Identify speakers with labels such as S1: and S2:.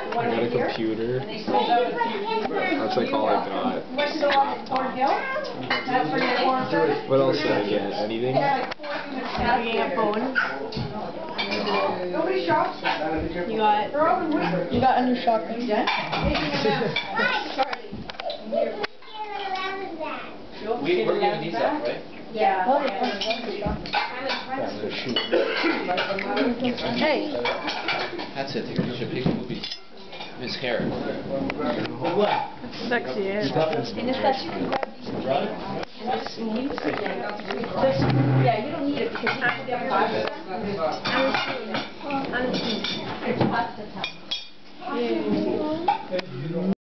S1: I got a computer. That's like all I got. What else did I get? Anything?
S2: You got a phone. You got a new shotgun.
S3: We're giving these up, right?
S2: Yeah. Hey.
S3: That's it. You should pick his hair.
S2: That's sexy, yeah. And especially if you grab these plates and just sneeze. Yeah, you don't need it because